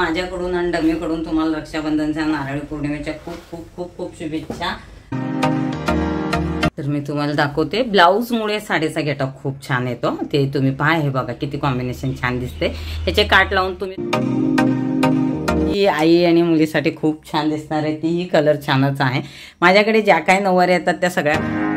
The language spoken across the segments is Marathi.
माझ्याकडून आणि डमीकडून तुम्हाला रक्षाबंधनच्या नारळी पौर्णिमेच्या खूप खूप खूप खूप शुभेच्छा। तर मी तुम्हाला दाखवते ब्लाऊज मुळे साडीचा गेटअप खूप छान येतो, ते तुम्ही पहा। हे बघा किती कॉम्बिनेशन छान दिसते, ह्याचे काट लावून तुम्ही ही आई आणि मुलीसाठी खूप छान दिसणार आहे। तीही कलर छानच आहे। माझ्याकडे ज्या काही नऊवारी येतात त्या सगळ्या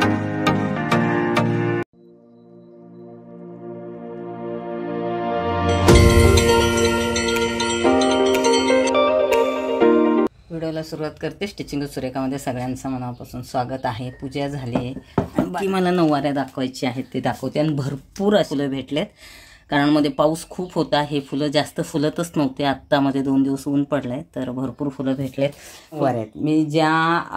व्हिडिओला सुरुवात करते। स्टिचिंग सुरेखामध्ये सगळ्यांचं मनापासून स्वागत आहे। पूजा झाली आहे आणि बाकी मला नऊवाऱ्या दाखवायची आहेत ते दाखवते। आणि भरपूर फुलं भेटलेत, कारण मध्ये पाऊस खूप होता, हे फुलं जास्त फुलतच नव्हते। आत्ता मध्ये 2 दिवस ऊन पडलंय तर भरपूर फुलं भेटलेत। नऊवाऱ्यात मी ज्या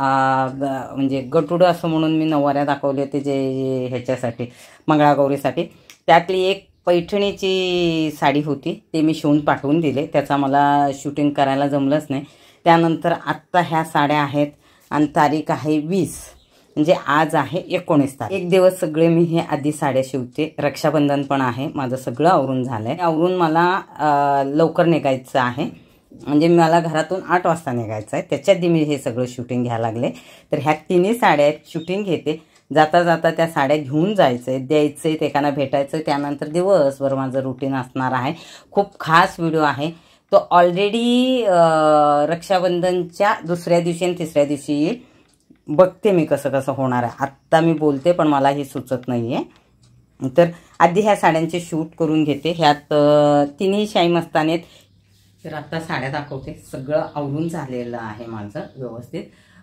म्हणजे गटुडं असं म्हणून मी नऊवाऱ्या दाखवले होते जे ह्याच्यासाठी मंगळागौरीसाठी, त्यातली एक पैठणीची साडी होती, ते मी शिवून पाठवून दिले। त्याचा मला शूटिंग करायला जमलंच नाही। त्यानंतर आत्ता ह्या साड्या आहेत आणि तारीख आहे 20, म्हणजे आज आहे 19 तारीख। एक दिवस सगळे मी हे आधी साड्या शिवते। रक्षाबंधन पण आहे, माझं सगळं आवरून झालंय। आवरून मला लवकर निघायचं आहे, म्हणजे मला घरातून 8 वाजता निघायचं आहे। त्याच्या आधी मी हे सगळं शूटिंग घ्यायला लागले। तर ह्या तिन्ही साड्या आहेत, शूटिंग घेते, जाता जाता त्या साड्या घेऊन जायचंय, द्यायचंय, एकाना भेटायचं। त्यानंतर दिवसभर माझं रुटीन असणार आहे। खूप खास व्हिडिओ आहे तो, ऑलरेडी रक्षाबंधनच्या दुसऱ्या दिवशी आणि तिसऱ्या दिवशी येईल। बघते मी कसं कसं होणार आहे। आत्ता मी बोलते पण मला हे सुचत नाहीये। तर आधी ह्या साड्यांचे शूट करून घेते। ह्यात तिन्ही शाही मस्तानी आहेत। तर आत्ता साड्या दाखवते। सगळं आवरून झालेलं आहे माझं व्यवस्थित।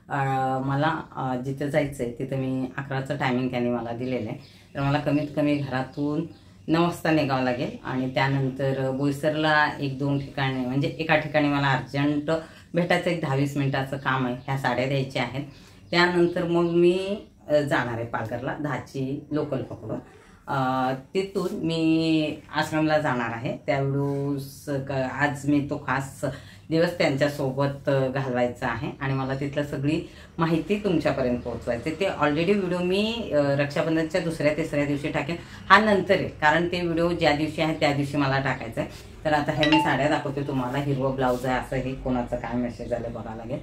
मला जिथं जायचं आहे तिथं मी 11चं टायमिंग त्यांनी मला दिलेलं आहे। तर मला कमीत कमी घरातून 9 वाजता निघावं लागेल आणि त्यानंतर बोईसरला 1-2 ठिकाणी, म्हणजे एका ठिकाणी मला अर्जंट भेटायचं, एक 10-20 मिनिटाचं काम आहे। ह्या साड्या द्यायच्या आहेत। त्यानंतर मग मी जाणार आहे पालघरला, 10ची लोकल पकडून। तिथून मी आश्रमला जाणार आहे। त्यावेळेस आज मी तो खास दिवस त्यांच्यासोबत घालवायचा आहे आणि मला तिथलं सगळी माहिती तुमच्यापर्यंत पोहोचवायची। ते ऑलरेडी व्हिडिओ मी रक्षाबंधनच्या दुसऱ्या-तिसऱ्या दिवशी टाकेन, हा नंतर आहे, कारण ते व्हिडिओ ज्या दिवशी आहे त्या दिवशी मला टाकायचं आहे। तर आता हे मी साड्या दाखवते तुम्हाला। हिरवं ब्लाऊज आहे, असं हे कोणाचं काय मेसेज आलं बघायला लागेल।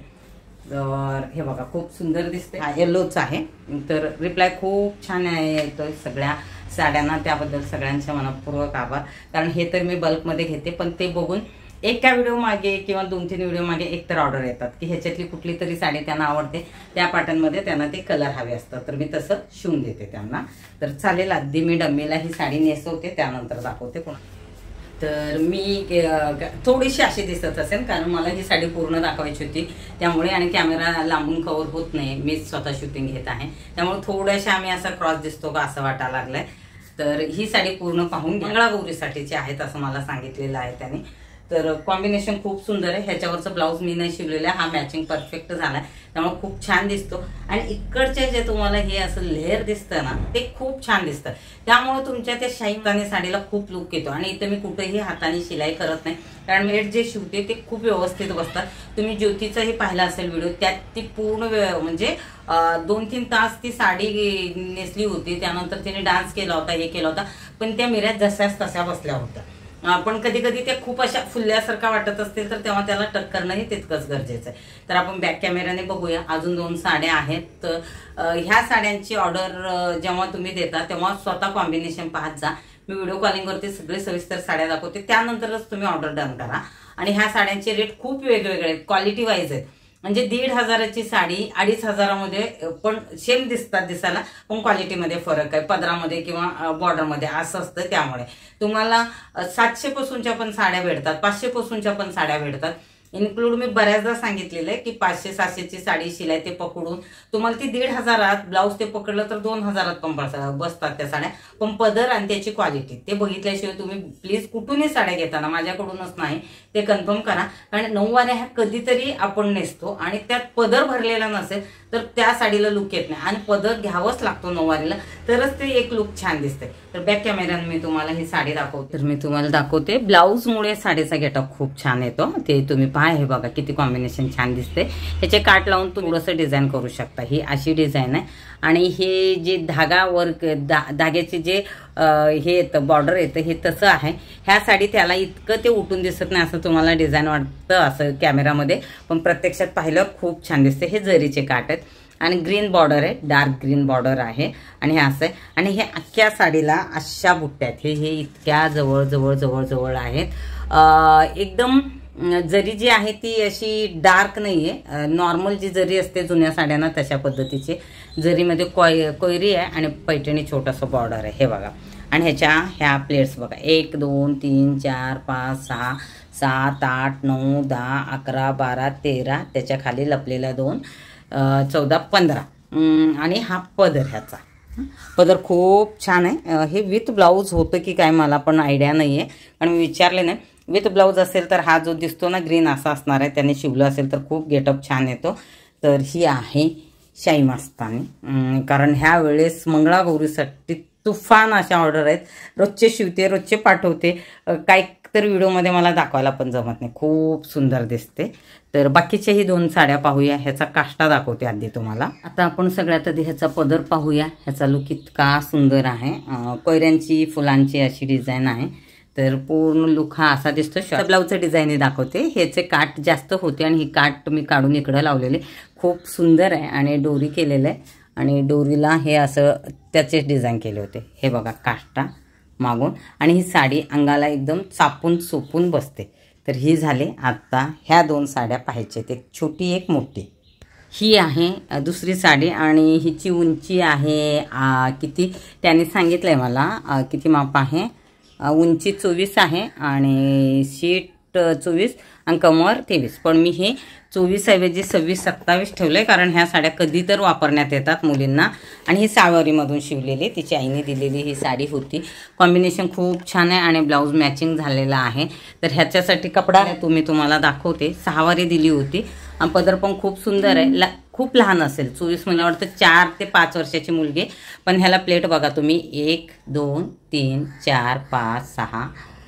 तर हे बघा खूप सुंदर दिसते, येलोच आहे। तर रिप्लाय खूप छान येतोय सगळ्या साड्यांना, त्याबद्दल सगळ्यांचे मनपूर्वक आभार। कारण हे तर मी बल्कमध्ये घेते, पण ते बघून एका व्हिडिओ मागे किंवा 2-3 व्हिडिओ मागे एकतर ऑर्डर येतात की ह्याच्यातली कुठली तरी साडी त्यांना आवडते, त्या पॅटर्नमध्ये त्यांना ते कलर हवे असतात, तर मी तसं शिवून देते त्यांना। तर चालेल, आधी मी डम्मीला ही साडी नेसवते, त्यानंतर दाखवते पुन्हा। तर मी थोडीशी अशी दिसत असेल, कारण मला ही साडी पूर्ण दाखवायची होती त्यामुळे, आणि कॅमेरा लांबून कव्हर होत नाही, मीच स्वतः शूटिंग घेत आहे, त्यामुळे थोड्याशा आम्ही असा क्रॉस दिसतो का असं वाटायला लागलंय। तर ही साडी पूर्ण पाहून मंगळागौरीसाठीची आहेत असं मला सांगितलेलं आहे त्यांनी। तर कॉम्बिनेशन खूप सुंदर आहे। ह्याच्यावरचं ब्लाऊज मी नाही शिवलेलं आहे, हा मॅचिंग परफेक्ट झालाय, त्यामुळे खूप छान दिसतो। आणि इकडचे जे तुम्हाला हे असं लेअर दिसतं ना, ते खूप छान दिसतं, त्यामुळे तुमच्या त्या शाही साडीला खूप लुक येतो। आणि इथं मी कुठेही हाताने शिलाई करत नाही, कारण मेट जे शिवते ते खूप व्यवस्थित बसतात। तुम्ही ज्योतीचाही पाहिला असेल व्हिडिओ, त्यात ती पूर्ण म्हणजे 2-3 तास ती साडी नेसली होती, त्यानंतर तिने डान्स केला होता, हे केला होता, पण त्या मिऱ्यात जशाच तशा बसल्या होत्या। पण कधी कधी त्या खूप अशा फुलल्यासारखा वाटत असतील तर तेव्हा त्याला टक करणंही तितकंच गरजेचं आहे। तर आपण बॅक कॅमेराने बघूया। अजून 2 साड्या आहेत। ह्या साड्यांची ऑर्डर जेव्हा तुम्ही देता तेव्हा स्वतः कॉम्बिनेशन पाहत जा। मी व्हिडिओ कॉलिंगवरती सगळे सविस्तर साड्या दाखवते, त्यानंतरच तुम्ही ऑर्डर डन करा। आणि ह्या साड्यांचे रेट खूप वेगवेगळे आहेत, क्वालिटी वाईज आहेत। म्हणजे 1,500ची साडी 2,500मध्ये पण सेम दिसतात दिसायला, पण क्वालिटीमध्ये फरक आहे, पदरामध्ये किंवा बॉर्डरमध्ये असं असतं। त्यामुळे तुम्हाला 700 पासूनच्या पण साड्या भेटतात, 500 पासूनच्या पण साड्या भेटतात। इन्क्लूड मी बऱ्याचदा सांगितलेलं आहे की 500-700ची साडी शिलाई ते पकडून तुम्हाला ती 1,500 ब्लाऊज ते पकडलं तर 2,000 पण बसतात त्या साड्या। पण पदर आणि त्याची क्वालिटी ते बघितल्याशिवाय तुम्ही प्लीज कुठूनही साड्या घेताना, माझ्याकडूनच नाही, ते कन्फर्म करा। कारण नऊवाऱ्या ह्या कधीतरी आपण नेसतो आणि त्यात पदर भरलेला नसेल तर त्या साडीला लुक येत नाही, आणि पदर घ्यावंच लागतो नऊवारीला, तरच ते एक लुक छान दिसते। तर बॅक कॅमेऱ्याने मी तुम्हाला ही साडी दाखवते। तर मी तुम्हाला दाखवते ब्लाऊज मुळे साडीचा गेटअप खूप छान येतो, ते तुम्ही पहा। हे बघा किती कॉम्बिनेशन छान दिसते। ह्याचे काट लावून तुम्ही थोडंसं डिझाईन करू शकता। ही अशी डिझाईन आहे, आणि हे जे धागा वर्क धाग्याचे जे हे येतं बॉर्डर येतं हे तसं आहे. ह्या साडी त्याला इतकं ते उठून दिसत नाही असं तुम्हाला डिझाईन वाटतं असं कॅमेरामध्ये, पण प्रत्यक्षात पाहिलं खूप छान दिसते. हे जरीचे काठ आहेत आणि ग्रीन बॉर्डर आहे, डार्क ग्रीन बॉर्डर आहे आणि हे असं आहे. आणि हे अख्ख्या साडीला अशा बुट्ट्या आहेत. हे इतक्या जवळ जवळ जवळ जवळ आहेत. एकदम जरी जी आहे ती अशी डार्क नाही आहे, नॉर्मल जी जरी असते जुन्या साड्यांना तशा पद्धतीची जरीमध्ये कोयरी आहे आणि पैठणी छोटंसं बॉर्डर आहे. हे बघा. आणि ह्या प्लेट्स बघा 1 2 3 4 5 6 7 8 9 10 11 12 13 त्याच्या खाली लपलेल्या 2 14 15 आणि हा पदर. ह्याचा पदर खूप छान आहे. हे विथ ब्लाऊज होतं की काय मला पण आयडिया नाही आहे, कारण मी विचारले नाही. विथ ब्लाऊज असेल तर हा जो दिसतो ना ग्रीन असा असणार आहे, त्याने शिवलं असेल तर खूप गेटअप छान येतो. तर ही आहे शाही मस्तानी, कारण ह्या वेळेस मंगळागौरीसाठी तुफान अशा ऑर्डर आहेत. रोजचे शिवते, रोजचे पाठवते. काही तर व्हिडिओमध्ये मला दाखवायला पण जमत नाही. खूप सुंदर दिसते. तर बाकीच्याही 2 साड्या पाहूया. ह्याचा काष्टा दाखवते आधी तुम्हाला. आता आपण सगळ्यात आधी ह्याचा पदर पाहूया. ह्याचा लुक इतका सुंदर आहे. कोयऱ्यांची फुलांची अशी डिझाईन आहे. तर पूर्ण लुक हा असा दिसतो. ब्लाऊजचं डिझाईन दाखवते. ह्याचे काठ जास्त होते आणि ही काठ मी काढून इकडं लावलेले. खूप सुंदर आहे आणि डोरी केलेलं आहे आणि डोरीला हे असं त्याचेच डिझाईन केले होते. हे बघा काष्टा मागून. आणि ही साडी अंगाला एकदम चापून चोपून बसते. तर ही झाली. आता ह्या 2 साड्या पाहायच्या, एक छोटी एक मोठी. ही आहे दुसरी साडी आणि हिची उंची आहे किती त्याने सांगितलंय मला किती माप आहे. उंची 24 आहे आणि शीट 24 आणि कमर 23. पण मी हे 24 ऐवजी 26-27 ठेवलंय, कारण ह्या साड्या कधी तर वापरण्यात येतात मुलींना. आणि ही सावरीमधून शिवलेली तिची आईने दिलेली ही साडी होती. कॉम्बिनेशन खूप छान आहे आणि ब्लाऊज मॅचिंग झालेला आहे. तर ह्याच्यासाठी कपडा तुम्हाला दाखवते. 6 वारी दिली होती आणि पदर पण खूप सुंदर आहे. खूप लहान असेल, 24 मला वाटतं 4 ते 5 वर्षाची मुलगी. पण ह्याला प्लेट बघा तुम्ही 1 2 3 4 5 6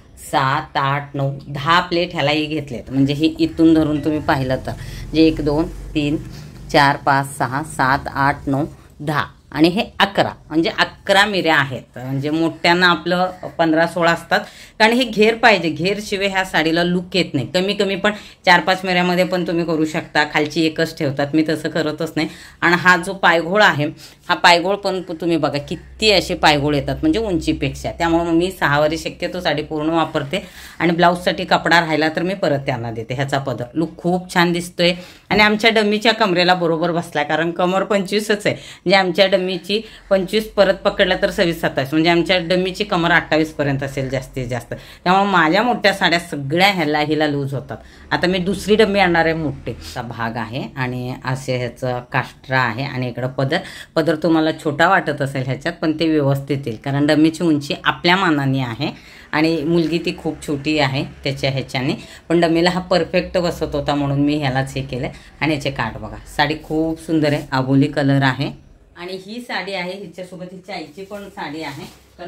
7 8 9 10 प्लेट ह्यालाही घेतलेत. म्हणजे ही इथून धरून तुम्ही पाहिलं तर जे 1 2 3 4 5 6 7 8 9 10 आणि हे 11 म्हणजे 11 मिऱ्या आहेत. म्हणजे मोठ्यांना आपलं 15-16 असतात, कारण हे घेर पाहिजे. घेर शिवाय ह्या साडीला लुक येत नाही. कमी कमी पण 4-5 मिऱ्यामध्ये पण तुम्ही करू शकता. खालची एकच ठेवतात, मी तसं करतच नाही. आणि हा जो पायघोळ आहे, हा पायघोळ पण तुम्ही बघा किती असे पायघोळ येतात म्हणजे उंचीपेक्षा. त्यामुळे मी 6 वारी शक्यतो साडी पूर्ण वापरते. आणि ब्लाऊजसाठी कपडा राहिला तर मी परत त्यांना देते. ह्याचा पदर लुक खूप छान दिसतोय आणि आमच्या डम्मीच्या कमरेला बरोबर बसला, कारण कमर 25च आहे. म्हणजे आमच्या डम्मीची 25 परत पकडला तर 26-27, म्हणजे आमच्या डम्मीची कमर 28 पर्यंत असेल जास्तीत जास्त. त्यामुळे माझ्या मोठ्या साड्या सगळ्या हिला लूज होतात. आता मी दुसरी डम्मी आणणार आहे मोठे. असा भाग आहे आणि असे ह्याचं काष्टा आहे आणि इकडं पदर तुम्हाला छोटा वाटत असेल ह्याच्यात, पण ते व्यवस्थित येईल, कारण डम्मीची उंची आपल्या मानाने आहे आणि मुलगी ती खूप छोटी आहे त्याच्या ह्याच्याने. पण डम्मीला हा परफेक्ट बसत होता म्हणून मी ह्यालाच हे केलं. आणि ह्याचे काठ बघा. साडी खूप सुंदर आहे, आबोली कलर आहे. आणि ही साडी आहे हिच्यासोबत हिच्या आईची पण साडी आहे, कारण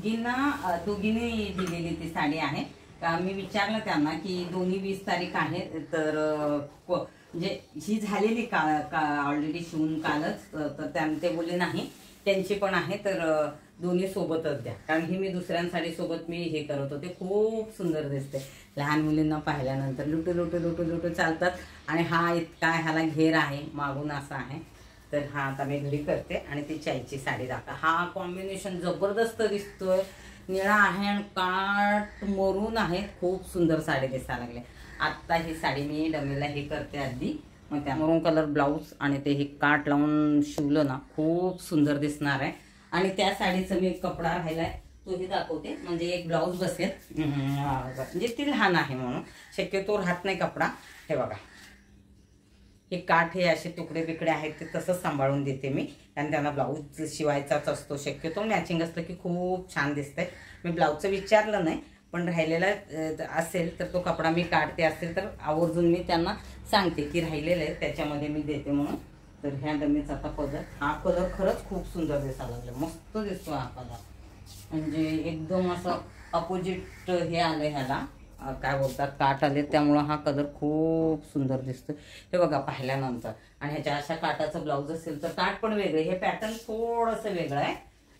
दोघींनी दिलेली ती साडी आहे. मी विचारलं त्यांना की दोन्ही 20 तारीख आहे, तर म्हणजे ही झालेली ऑलरेडी शिवून कालच, तर ते बोलले नाही त्यांची पण आहे, तर दोन्ही सोबतच द्या, कारण ही मी दुसऱ्या साडीसोबत मी हे करत होते. खूप सुंदर दिसते. लहान मुलींना पाहिल्यानंतर लुटू लुटू लुटू लुटू चालतात. आणि हा इतका ह्याला घेर आहे मागून असा आहे. तर हा आता मी घडी करते आणि ती चायची साडी दाखवा. हा कॉम्बिनेशन जबरदस्त दिसतोय. निळा आहे आणि काठ मरून आहे. खूप सुंदर साडी दिसायला लागले. आत्ता ही साडी मी डमीला हे करते आधी, मग त्या मरून कलर ब्लाऊज आणि ते हे काठ लावून शिवलं ना खूप सुंदर दिसणार आहे. आणि त्या साडीचा मी कपडा राहिलाय तोही दाखवते, म्हणजे एक ब्लाऊज बसेल. म्हणजे ती लहान आहे म्हणून शक्यतो राहत नाही कपडा. हे बघा, हे काठ हे असे तुकडे बिकडे आहेत ते तसंच सांभाळून देते मी, आणि त्यांना ब्लाऊज शिवायचाच असतो शक्यतो. मॅचिंग असतं की खूप छान दिसतंय. मी ब्लाऊजचं विचारलं नाही, पण राहिलेला असेल तर तो कपडा मी काढते, असेल तर आवर्जून मी त्यांना सांगते की राहिलेलं आहे त्याच्यामध्ये मी देते म्हणून. तर ह्या डमीचा आता पदर, हा कलर खरंच खूप सुंदर दिसायला लागला. मस्त दिसतो हा कलर, म्हणजे एकदम असं अपोजिट हे आलं ह्याला, काय बोलतात काठ आले, त्यामुळं हा कलर खूप सुंदर दिसतो. हे बघा पाहिल्यानंतर. आणि ह्याच्या अशा काठाचं ब्लाऊज असेल तर काठ पण वेगळे, हे पॅटर्न थोडंसं वेगळं आहे.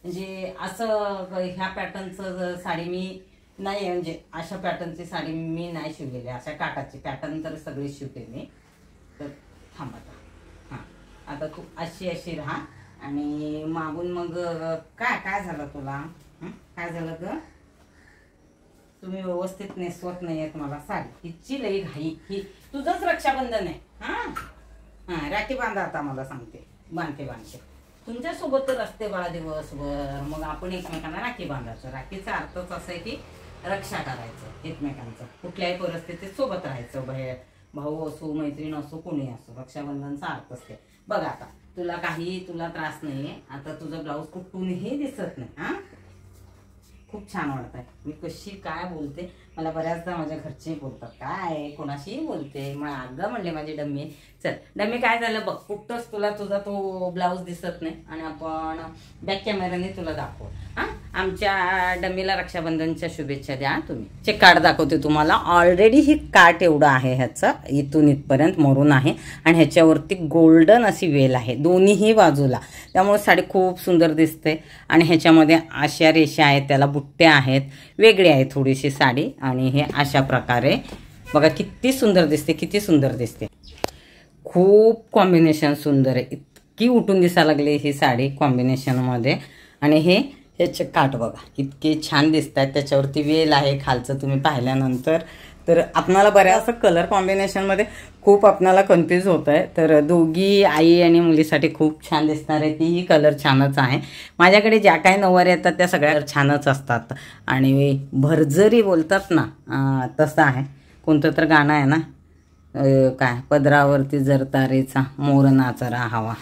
म्हणजे असं ह्या पॅटर्नचं साडी मी नाही, म्हणजे अशा पॅटर्नची साडी मी नाही शिवलेली. अशा काटाची पॅटर्न तर सगळी शिवलेली. तर थांबा हां, आता तू अशी राहा. आणि मागून मग काय झालं तुला? काय झालं ग? तुम्ही व्यवस्थित नेसवत नाहीयेत मला साडी. हिची लई घाई. ही तुझंच रक्षाबंधन आहे. हां राखी बांधा आता. मला सांगते बांधते तुमच्यासोबत तर असते बाळा दिवसभर. मग आपण एकमेकांना राखी बांधायचं. राखीचा अर्थच असं आहे की रक्षा करायचं एकमेकांचं. कुठल्याही परिस्थितीत सोबत राहायचं. भाऊ असो, मैत्रीण असो, कोणी असो, रक्षाबंधनचा अर्थ असते. बघ आता तुला त्रास नाहीये. आता तुझं ब्लाऊज कुठूनही दिसत नाही. हां, खूप छान वाटत आहे. मी कशी काय बोलते, मला बऱ्याचदा माझ्या घरचे बोलतात काय कोणाशीही बोलते. मग अगं म्हणले माझी डम्मी. चल डम्मी, काय झालं बघ, कुठंच तुला तुझा तो ब्लाऊज दिसत नाही. आणि आपण बॅक कॅमेराने तुला दाखवू. हां, आमच्या डम्मीला रक्षाबंधनच्या शुभेच्छा द्या तुम्ही. चे कार्ड दाखवते तुम्हाला. ऑलरेडी ही काट एवढं आहे ह्याचं, इथून इथपर्यंत मरून आहे. आणि ह्याच्यावरती गोल्डन अशी वेल आहे दोन्हीही बाजूला. त्यामुळे साडी खूप सुंदर दिसते. आणि ह्याच्यामध्ये अशा रेषा आहेत, त्याला बुट्ट्या आहेत, वेगळी आहे थोडीशी साडी. आणि हे अशा प्रकारे बघा किती सुंदर दिसते. खूप कॉम्बिनेशन सुंदर आहे. इतकी उठून दिसायला लागली ही साडी कॉम्बिनेशनमध्ये. आणि ह्याचे काठ बघा इतके छान दिसत आहेत. त्याच्यावरती वेल आहे खालचं तुम्ही पाहिल्यानंतर. तर आपणाला बऱ्याच कलर कॉम्बिनेशनमध्ये खूप आपणाला कन्फ्यूज होत आहे. तर दोघी आई आणि मुलीसाठी खूप छान दिसणार आहे. तीही कलर छानच आहे. माझ्याकडे ज्या काही नऊवारी येतात त्या सगळ्या छानच असतात. आणि भरजरी बोलतात ना तसं आहे. कोणतं तर गाणं आहे ना, काय पदरावरती जर तारेचा मोर नाचरा हवा.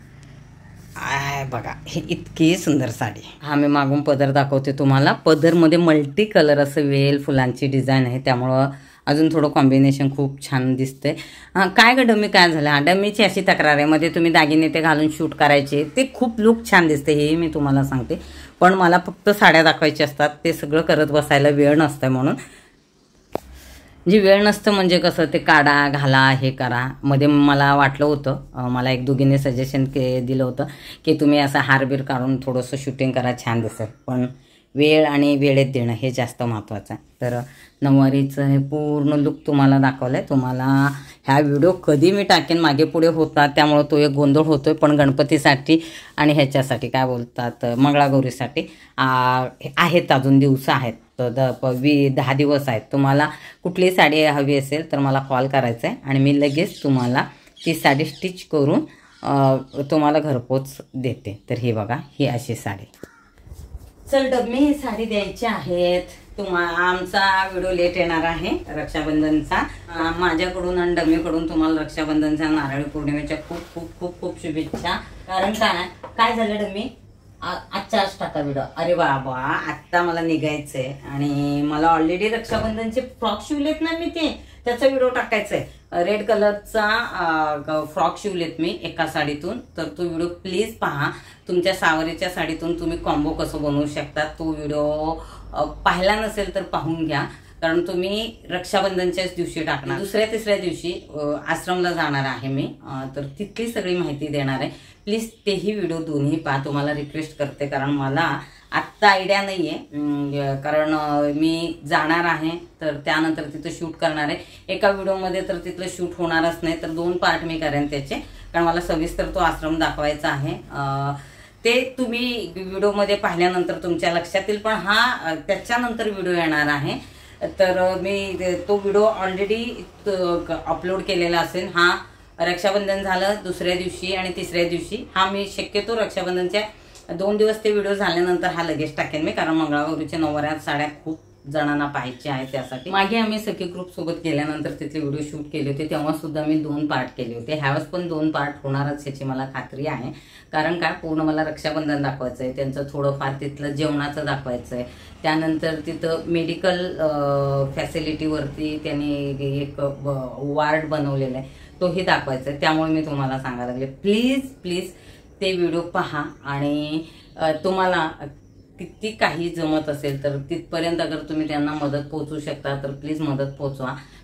बघा हे इतकी सुंदर साडी. हा मी मागून पदर दाखवते तुम्हाला. पदरमध्ये मल्टी कलर असं वेल फुलांची डिझाईन आहे. त्यामुळं अजून थोडं कॉम्बिनेशन खूप छान दिसतंय. काय ग डम्मी, काय झालं? डम्मीची अशी तक्रार आहे, मध्ये तुम्ही दागिने ते घालून शूट करायचे, ते खूप लुक छान दिसते हे मी तुम्हाला सांगते. पण मला फक्त साड्या दाखवायच्या असतात, ते सगळं करत बसायला वेळ नसतं. म्हणून जी वेळ नसतं म्हणजे कसं, ते काढा घाला हे करा. मध्ये मला वाटलं होतं, मला एक दोघींनी सजेशन दिलं होतं की तुम्ही असं हारबीर काढून थोडंसं शूटिंग करा, छान दिसेल. पण वेळ आणि वेळेत देणं हे जास्त महत्त्वाचं आहे. तर नऊवारीचं हे पूर्ण लुक तुम्हाला दाखवलं आहे. तुम्हाला ह्या व्हिडिओ कधी मी टाकेन मागे पुढे होतात, त्यामुळं तो एक गोंधळ होतोय. पण गणपतीसाठी आणि ह्याच्यासाठी काय बोलतात मंगळागौरीसाठी आहेत, अजून दिवस आहेत. तर 10 दिवस आहेत. तुम्हाला कुठली साडी हवी असेल तर मला कॉल करायचा आहे आणि मी लगेच तुम्हाला ती साडी स्टिच करून तुम्हाला घरपोच देते. तर ही बघा, ही अशी साडी. चल डम्मी, ही साडी द्यायची आहेत. आमचा व्हिडिओ लेट येणार आहे रक्षाबंधनचा. माझ्याकडून आणि डम्मीकडून तुम्हाला रक्षाबंधनच्या नारळी पौर्णिमेच्या खूप खूप खूप खूप शुभेच्छा. कारण काय झालं डम्मी, आजच्या आज टाका व्हिडिओ. अरे बाबा, आत्ता मला निघायचंय आणि मला ऑलरेडी रक्षाबंधनचे फ्रॉक शिवलेत ना मी, त्याचा व्हिडिओ टाकायचा आहे. रेड कलरचा फ्रॉक शिवलेत मी एका साडीतून. तर तो व्हिडिओ प्लीज पहा. तुमच्या सावरीच्या साडीतून तुम्ही कॉम्बो कसं बनवू शकता तो व्हिडिओ पाहिला नसेल तर पाहून घ्या. कारण तुम्ही रक्षाबंधनच्याच दिवशी टाकणार. दुसऱ्या तिसऱ्या दिवशी आश्रमला जाणार आहे मी, तर तिथली सगळी माहिती देणार आहे. प्लीज तेही व्हिडिओ दोन्ही पहा, तुम्हाला रिक्वेस्ट करते. कारण मला आत्ता आयडिया नाही आहे, कारण मी जाणार आहे तर त्यानंतर तिथं शूट करणार आहे. एका व्हिडिओमध्ये तर तिथलं शूट होणारच नाही, तर 2 पार्ट मी करेन त्याचे. कारण मला सविस्तर तो आश्रम दाखवायचा आहे. ते तुम्ही व्हिडिओमध्ये पाहिल्यानंतर तुमच्या लक्षात येईल. पण हा त्याच्यानंतर व्हिडिओ येणार आहे. तर मी तो व्हिडिओ ऑलरेडी अपलोड केलेला असेल. हा रक्षाबंधन झालं दुसऱ्या दिवशी आणि तिसऱ्या दिवशी. हा मी शक्यतो रक्षाबंधनच्या 2 दिवस ते व्हिडिओ झाल्यानंतर हा लगेच टाकेन मी. कारण मंगळागौरीच्या नऊवाऱ्या साड्या खूप जणांना पाहायचे आहे. त्यासाठी मागे आम्ही सखी ग्रुप सोबत गेल्यानंतर तिथले व्हिडिओ शूट केले होते, तेव्हा सुद्धा मी 2 पार्ट केले होते. ह्यावेळेस पण 2 पार्ट होणारच याची मला खात्री आहे. कारण काय, पूर्ण मला रक्षाबंधन दाखवायचं आहे, त्यांचं थोडंफार तिथलं जेवणाचं दाखवायचं आहे. त्यानंतर तिथं मेडिकल फॅसिलिटीवरती त्यांनी एक वार्ड बनवलेलं आहे, तोही दाखवायचा आहे. त्यामुळे मी तुम्हाला सांगायला लागले, प्लीज प्लीज ते व्हिडिओ पहा. आणि तुम्हाला किती काही जमत असेल तर तिथपर्यंत अगर तुम्ही त्यांना मदत पोहोचवू शकता तर प्लीज मदत पोहोचवा.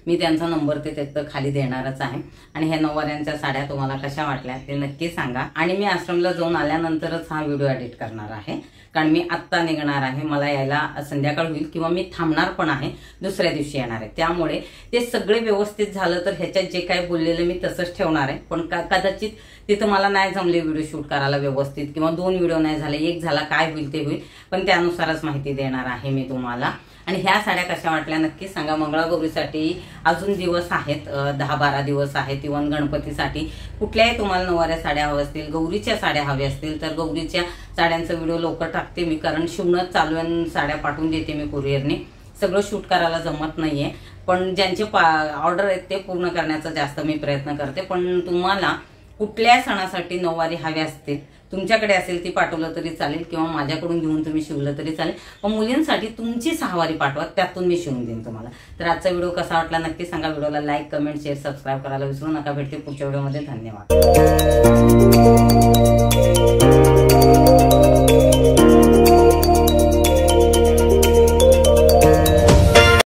मी त्यांचा नंबर ते तिथं खाली देणारच आहे. आणि ह्या नऊवाऱ्यांच्या साड्या तुम्हाला कशा वाटल्या ते नक्की सांगा. आणि मी आश्रमला जाऊन आल्यानंतरच हा व्हिडिओ एडिट करणार आहे, कारण मी आत्ता निघणार आहे. मला यायला संध्याकाळ होईल किंवा मी थांबणार पण आहे, दुसऱ्या दिवशी येणार आहे. त्यामुळे ते सगळे व्यवस्थित झालं तर ह्याच्यात जे काय बोललेलं मी तसंच ठेवणार आहे. पण कदाचित तिथं मला नाही जमले व्हिडिओ शूट करायला व्यवस्थित, किंवा 2 व्हिडिओ नाही झाले, एक झाला, काय होईल ते होईल. पण त्यानुसारच माहिती देणार आहे मी तुम्हाला. आणि ह्या साड्या कशा वाटल्या नक्की सांगा. मंगळागौरीसाठी अजून दिवस आहेत, 10-12 दिवस आहेत. इव्हन गणपतीसाठी कुठल्याही तुम्हाला नऊवाऱ्या साड्या हव्या असतील, गौरीच्या साड्या हव्या असतील तर गौरीच्या साड्यांचा व्हिडिओ लवकर टाकते मी, कारण शिवणच चालू आहे, साड्या पाठवून देते मी कुरिअरने. सगळं शूट करायला जमत नाहीये, पण ज्यांचे ऑर्डर आहेत ते पूर्ण करण्याचा जास्त मी प्रयत्न करते. पण तुम्हाला कुठल्या सणासाठी नऊवारी हव्या असतील, तुमच्याकडे असेल ती पाठवलं तरी चालेल, किंवा माझ्याकडून घेऊन तुम्ही शिवलं तरी चालेल. पण मुलींसाठी तुमची सहावारी पाठवा, त्यातून मी शिवून देईन तुम्हाला. तर आजचा व्हिडिओ कसा वाटला नक्की सांगा. व्हिडिओला लाईक, कमेंट, शेअर, सबस्क्राईब करायला विसरू नका. भेटते पुढच्या व्हिडिओमध्ये. धन्यवाद.